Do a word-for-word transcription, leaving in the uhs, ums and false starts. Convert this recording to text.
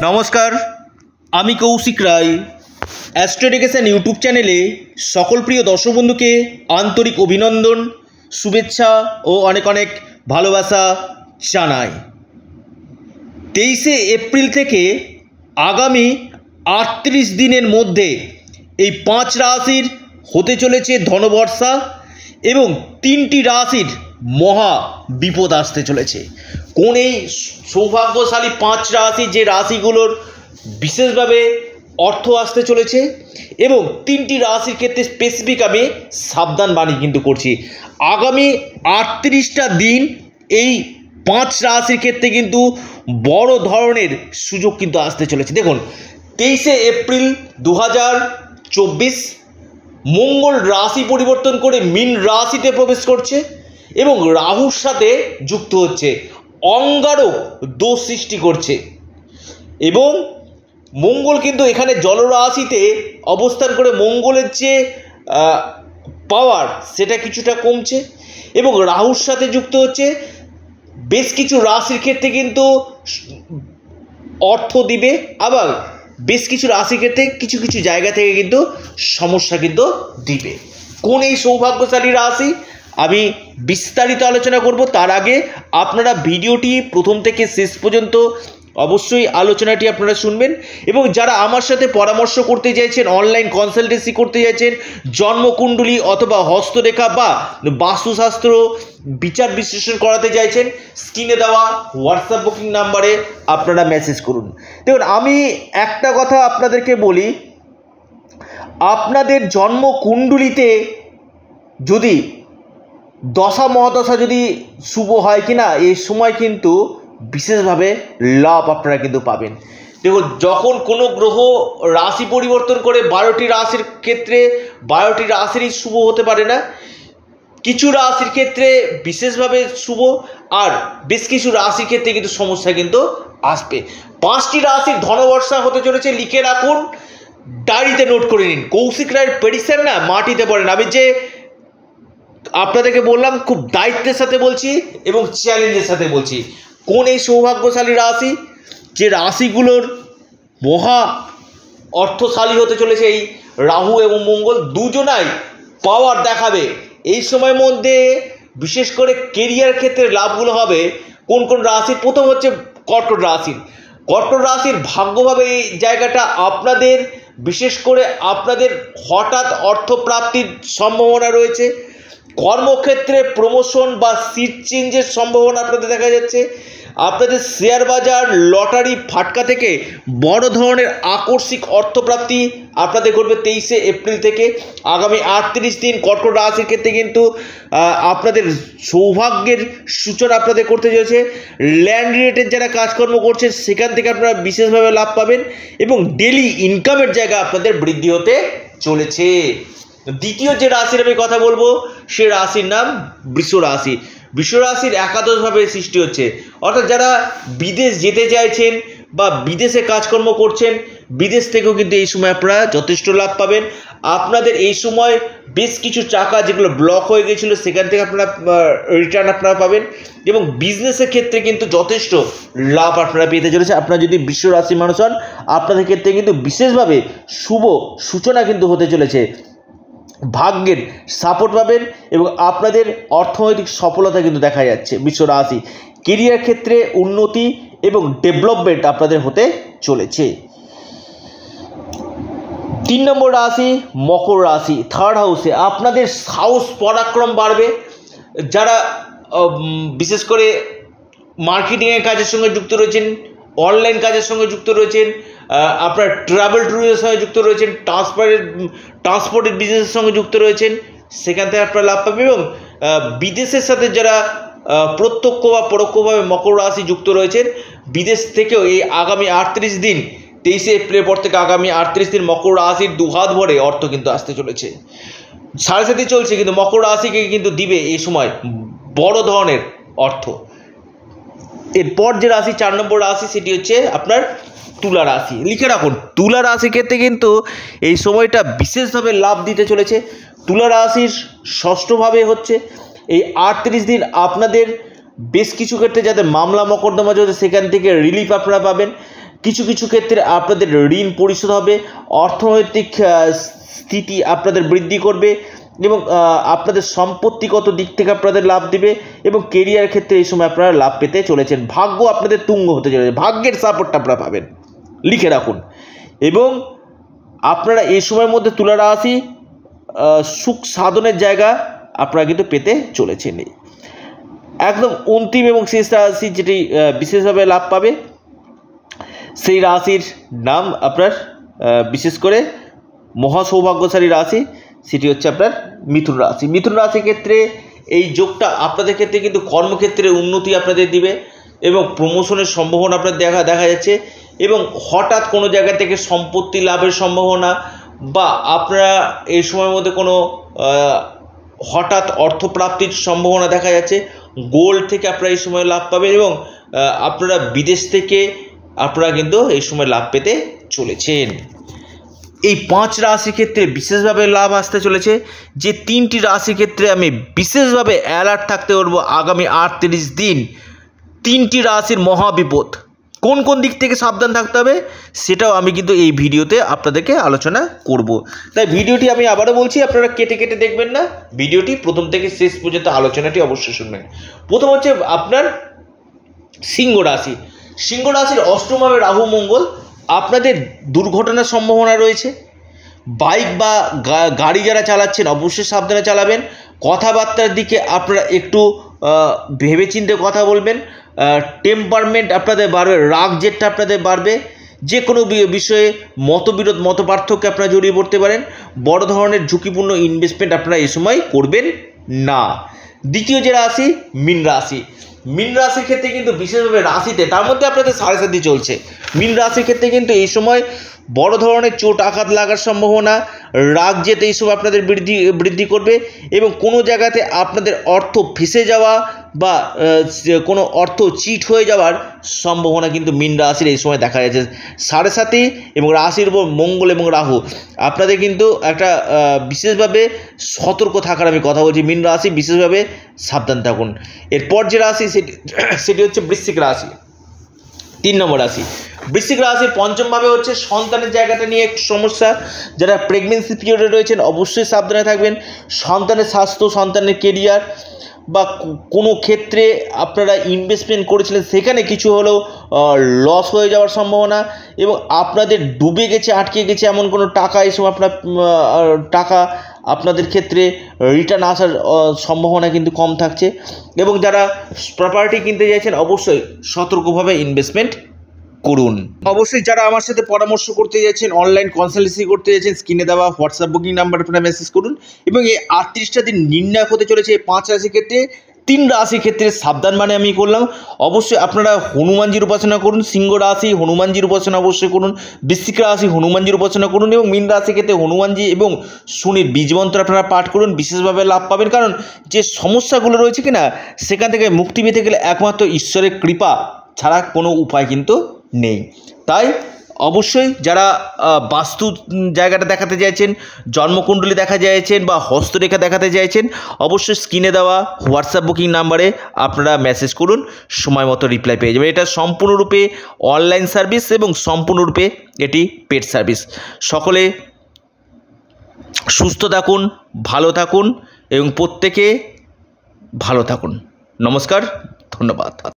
নমস্কার, আমি Kaushik Roy. Astro education YouTube চ্যানেলে সকল প্রিয় দর্শক বন্ধুকে আন্তরিক অভিনন্দন, শুভেচ্ছা ও অনেক অনেক ভালোবাসা জানাই। তেইশে এপ্রিল থেকে আগামী আটত্রিশ দিনের মধ্যে এই পাঁচ রাশির হতে চলেছে ধনবর্ষা এবং তিনটি রাশির মহা বিপদ আসতে চলেছে। কোন এই সৌভাগ্যশালী পাঁচ রাশি, যে রাশিগুলোর বিশেষভাবে অর্থ আসতে চলেছে, এবং তিনটি রাশির ক্ষেত্রে স্পেসিফিক আমি সাবধান বাণী কিন্তু করছি। আগামী আটত্রিশটা দিন এই পাঁচ রাশির ক্ষেত্রে কিন্তু বড় ধরনের সুযোগ কিন্তু আসতে চলেছে। দেখুন, তেইশে এপ্রিল দু হাজার চব্বিশ মঙ্গল রাশি পরিবর্তন করে মীন রাশিতে প্রবেশ করছে এবং রাহুর সাথে যুক্ত হচ্ছে, অঙ্গারক দোষ সৃষ্টি করছে। এবং মঙ্গল কিন্তু এখানে জলরাশিতে অবস্থান করে মঙ্গলের যে পাওয়ার সেটা কিছুটা কমছে এবং রাহুর সাথে যুক্ত হচ্ছে। বেশ কিছু রাশির ক্ষেত্রে কিন্তু অর্থ দিবে, আবার বেশ কিছু রাশির ক্ষেত্রে কিছু কিছু জায়গা থেকে কিন্তু সমস্যা কিন্তু দিবে। কোন এই সৌভাগ্যশালী রাশি আমি বিস্তারিত আলোচনা করব। তার আগে আপনারা ভিডিওটি প্রথম থেকে শেষ পর্যন্ত অবশ্যই আলোচনাটি আপনারা শুনবেন, এবং যারা আমার সাথে পরামর্শ করতে চাইছেন, অনলাইন কনসালটেন্সি করতে চাইছেন, জন্মকুণ্ডলী অথবা হস্তরেখা বা বাস্তুশাস্ত্র বিচার বিশ্লেষণ করাতে চাইছেন, স্ক্রিনে দেওয়া হোয়াটসঅ্যাপ বুকিং নাম্বারে আপনারা মেসেজ করুন। দেখুন, আমি একটা কথা আপনাদেরকে বলি, আপনাদের জন্মকুণ্ডলীতে যদি দশা মহাদশা যদি শুভ হয় কিনা, এই সময় কিন্তু বিশেষভাবে লাভ আপনারা কিন্তু পাবেন। দেখুন, যখন কোনো গ্রহ রাশি পরিবর্তন করে বারোটি রাশির ক্ষেত্রে বারোটি রাশিরই শুভ হতে পারে না, কিছু রাশির ক্ষেত্রে বিশেষভাবে শুভ, আর বেশ কিছু রাশির ক্ষেত্রে কিন্তু সমস্যা কিন্তু আসবে। পাঁচটি রাশির ধনবর্ষা হতে চলেছে, লিখে রাখুন, ডায়েরিতে নোট করে নিন। কৌশিক রায়ের প্রেডিকশন না মাটিতে পড়েন। আমি যে আপনাদেরকে বললাম, খুব দায়িত্বের সাথে বলছি এবং চ্যালেঞ্জের সাথে বলছি। কোন এই সৌভাগ্যশালী রাশি, যে রাশিগুলোর মহা অর্থশালী হতে চলেছে এই রাহু এবং মঙ্গল, দুজনাই পাওয়ার দেখাবে এই সময়ের মধ্যে। বিশেষ করে কেরিয়ার ক্ষেত্রে লাভগুলো হবে কোন কোন রাশির? প্রথম হচ্ছে কর্কট রাশির। কর্কট রাশির ভাগ্যভাবে এই জায়গাটা আপনাদের, বিশেষ করে আপনাদের হঠাৎ অর্থপ্রাপ্তির সম্ভাবনা রয়েছে। কর্মক্ষেত্রে প্রমোশন বা সিট চেঞ্জের সম্ভাবনা আপনাদের দেখা যাচ্ছে। আপনাদের শেয়ার বাজার, লটারি, ফাটকা থেকে বড় ধরনের আকস্মিক অর্থপ্রাপ্তি আপনাদের ঘটবে তেইশে এপ্রিল থেকে। আগামী আটত্রিশ দিন কর্কট রাশির ক্ষেত্রে কিন্তু আপনাদের সৌভাগ্যের সূচনা আপনাদের করতে চলেছে। ল্যান্ড রিলেটেড যারা কাজকর্ম করছে সেখান থেকে আপনারা বিশেষভাবে লাভ পাবেন এবং ডেলি ইনকামের জায়গা আপনাদের বৃদ্ধি হতে চলেছে। দ্বিতীয় যে রাশির আমি কথা বলবো, সে রাশির নাম বৃষ রাশি। বৃষ রাশির একাদশভাবে সৃষ্টি হচ্ছে, অর্থাৎ যারা বিদেশ যেতে চাইছেন বা বিদেশে কাজকর্ম করছেন, বিদেশ থেকেও কিন্তু এই সময় আপনারা যথেষ্ট লাভ পাবেন। আপনাদের এই সময় বেশ কিছু টাকা যেগুলো ব্লক হয়ে গেছিলো সেখান থেকে আপনারা রিটার্ন আপনারা পাবেন এবং বিজনেসের ক্ষেত্রে কিন্তু যথেষ্ট লাভ আপনারা পেতে চলেছে। আপনারা যদি বৃষ রাশির মানুষ হন, আপনাদের ক্ষেত্রে কিন্তু বিশেষভাবে শুভ সূচনা কিন্তু হতে চলেছে। ভাগ্যের সাপোর্ট পাবেন এবং আপনাদের অর্থনৈতিক সফলতা কিন্তু দেখা যাচ্ছে। বৃষ রাশি কেরিয়ার ক্ষেত্রে উন্নতি এবং ডেভেলপমেন্ট আপনাদের হতে চলেছে। তিন নম্বর রাশি মকর রাশি, থার্ড হাউসে আপনাদের সাহস পরাক্রম বাড়বে। যারা বিশেষ করে মার্কেটিংয়ের কাজের সঙ্গে যুক্ত রয়েছেন, অনলাইন কাজের সঙ্গে যুক্ত রয়েছেন, আপনার ট্রাভেল ট্যুরের সঙ্গে যুক্ত রয়েছেন, ট্রান্সপোর্টের ট্রান্সপোর্টের বিজনেসের সঙ্গে যুক্ত রয়েছেন, সেখান থেকে আপনারা লাভ পাবেন। এবং বিদেশের সাথে যারা প্রত্যক্ষ বা পরোক্ষভাবে মকর রাশি যুক্ত রয়েছেন, বিদেশ থেকেও এই আগামী আটত্রিশ দিন, তেইশে এপ্রিলের পর থেকে আগামী আটত্রিশ দিন মকর রাশির দুহাত ভরে অর্থ কিন্তু আসতে চলেছে। সাড়ে সাথে চলছে, কিন্তু মকর রাশিকে কিন্তু দিবে এই সময় বড় ধরনের অর্থ। এরপর যে রাশি, চার নম্বর রাশি, সেটি হচ্ছে আপনার তুলা রাশি। লিখে রাখুন, তুলা রাশির ক্ষেত্রে কিন্তু এই সময়টা বিশেষভাবে লাভ দিতে চলেছে। তুলা রাশির ষষ্ঠভাবে হচ্ছে এই আটত্রিশ দিন আপনাদের বেশ কিছু ক্ষেত্রে যাদের মামলা মকদ্দমা চলছে সেখান থেকে রিলিফ আপনারা পাবেন। কিছু কিছু ক্ষেত্রে আপনাদের ঋণ পরিশোধ হবে, অর্থনৈতিক স্থিতি আপনাদের বৃদ্ধি করবে এবং আপনাদের সম্পত্তিগত দিক থেকে আপনাদের লাভ দিবে এবং কেরিয়ার ক্ষেত্রে এই সময় আপনারা লাভ পেতে চলেছেন। ভাগ্য আপনাদের তুঙ্গ হতে চলেছে, ভাগ্যের সাপোর্টটা আপনারা পাবেন, লিখে রাখুন। এবং আপনারা এই সময়ের মধ্যে তুলা রাশি সুখ সাধনের জায়গা আপনারা কিন্তু পেতে চলেছেন। একদম অন্তিম এবং শেষ রাশি যেটি বিশেষভাবে লাভ পাবে সেই রাশির নাম আপনার বিশেষ করে মহা সৌভাগ্যশালী রাশি, সেটি হচ্ছে আপনার মিথুন রাশি। মিথুন রাশির ক্ষেত্রে এই যোগটা আপনাদের ক্ষেত্রে কিন্তু কর্মক্ষেত্রে উন্নতি আপনাদের দিবে এবং প্রমোশনের সম্ভাবনা আপনার দেখা দেখা যাচ্ছে এবং হঠাৎ কোনো জায়গা থেকে সম্পত্তি লাভের সম্ভাবনা বা আপনারা এই সময়ের মধ্যে কোনো হঠাৎ অর্থপ্রাপ্তির সম্ভাবনা দেখা যাচ্ছে। গোল্ড থেকে আপনারা এই সময় লাভ পাবেন এবং আপনারা বিদেশ থেকে আপনারা কিন্তু এই সময় লাভ পেতে চলেছেন। এই পাঁচ রাশির ক্ষেত্রে বিশেষভাবে লাভ আসতে চলেছে। যে তিনটি রাশির ক্ষেত্রে আমি বিশেষভাবে অ্যালার্ট থাকতে বলবো আগামী আটত্রিশ দিন, তিনটি রাশির মহাবিপদ, কোন কোন দিক থেকে সাবধান থাকতে হবে সেটাও আমি কিন্তু এই ভিডিওতে আপনাদেরকে আলোচনা করব। তাই ভিডিওটি আমি আবারও বলছি, আপনারা কেটে কেটে দেখবেন না, ভিডিওটি প্রথম থেকে শেষ পর্যন্ত আলোচনাটি অবশ্যই শুনবেন। প্রথম হচ্ছে আপনার সিংহ রাশি। সিংহ রাশির অষ্টমভাবে রাহু মঙ্গল, আপনাদের দুর্ঘটনার সম্ভাবনা রয়েছে। বাইক বা গাড়ি যারা চালাচ্ছেন অবশ্যই সাবধানে চালাবেন। কথাবার্তার দিকে আপনারা একটু ভেবেচিন্তে কথা বলবেন। টেম্পারমেন্ট আপনাদের বাড়বে, রাগ জেদটা আপনাদের বাড়বে। যে কোনো বিষয়ে মতবিরোধ মত পার্থক্যে আপনারা জড়িয়ে পড়তে পারেন। বড় ধরনের ঝুঁকিপূর্ণ ইনভেস্টমেন্ট আপনারা এই সময় করবেন না। দ্বিতীয় যে রাশি মীন রাশি, মীন রাশির ক্ষেত্রে কিন্তু বিশেষভাবে রাশিতে তার মধ্যে আপনাদের সাড়ে সাতি চলছে। মীন রাশির ক্ষেত্রে কিন্তু এই সময় বড় ধরনের চোট আঘাত লাগার সম্ভাবনা, রাগ যেতে এই সময় আপনাদের বৃদ্ধি বৃদ্ধি করবে এবং কোনো জায়গাতে আপনাদের অর্থ ফেসে যাওয়া বা কোনো অর্থ চিট হয়ে যাওয়ার সম্ভাবনা কিন্তু মীন রাশির এই সময় দেখা যাচ্ছে। সাড়ে সাতি এবং রাশির উপর মঙ্গল এবং রাহু, আপনাদের কিন্তু একটা বিশেষভাবে সতর্ক থাকার আমি কথা বলছি। মীন রাশি বিশেষভাবে সাবধান থাকুন। এরপর যে রাশি সেটি সেটি হচ্ছে বৃশ্চিক রাশি, তিন নম্বর রাশি। বৃশ্চিক রাশির পঞ্চমভাবে হচ্ছে সন্তানের জায়গাটা নিয়ে একটু সমস্যা। যারা প্রেগনেন্সি পিরিয়ডে রয়েছেন অবশ্যই সাবধানে থাকবেন। সন্তানের স্বাস্থ্য, সন্তানের কেরিয়ার বা কোনো ক্ষেত্রে আপনারা ইনভেস্টমেন্ট করেছিলেন সেখানে কিছু হলেও লস হয়ে যাওয়ার সম্ভাবনা এবং আপনাদের ডুবে গেছে, আটকে গেছে এমন কোনো টাকা এই সময় আপনার টাকা আপনাদের ক্ষেত্রে রিটার্ন আসার সম্ভাবনা কিন্তু কম থাকছে। এবং যারা প্রপার্টি কিনতে চাইছেন অবশ্যই সতর্কভাবে ইনভেস্টমেন্ট করুন। অবশ্যই যারা আমার সাথে পরামর্শ করতে যাচ্ছেন, অনলাইন কনসালটেন্সি করতে যাচ্ছেন, স্ক্রিনে দেওয়া হোয়াটসঅ্যাপ বুকিং নাম্বার আপনারা মেসেজ করুন। এবং এই আটত্রিশটা দিন নির্ণায়ক হতে চলেছে এই পাঁচ রাশির ক্ষেত্রে। তিন রাশির ক্ষেত্রে সাবধান মানে আমি করলাম। অবশ্যই আপনারা হনুমানজির উপাসনা করুন। সিংহ রাশি হনুমানজির উপাসনা অবশ্যই করুন। বৃশ্চিক রাশি হনুমানজির উপাসনা করুন এবং মীন রাশির ক্ষেত্রে হনুমানজি এবং শনির বীজমন্ত্র আপনারা পাঠ করুন, বিশেষভাবে লাভ পাবেন। কারণ যে সমস্যাগুলো রয়েছে কিনা সেখান থেকে মুক্তি পেতে গেলে একমাত্র ঈশ্বরের কৃপা ছাড়া কোনো উপায় কিন্তু নেই। তাই অবশ্যই যারা বাস্তু জায়গাটা দেখাতে চাইছেন, জন্মকুণ্ডলী দেখা চাইছেন বা হস্তরেখা দেখাতে চাইছেন অবশ্যই স্ক্রিনে দেওয়া হোয়াটসঅ্যাপ বুকিং নাম্বারে আপনারা মেসেজ করুন, সময় মতো রিপ্লাই পেয়ে যাবেন। এটা সম্পূর্ণরূপে অনলাইন সার্ভিস এবং সম্পূর্ণরূপে এটি পেড সার্ভিস। সকলে সুস্থ থাকুন, ভালো থাকুন এবং প্রত্যেকে ভালো থাকুন। নমস্কার, ধন্যবাদ।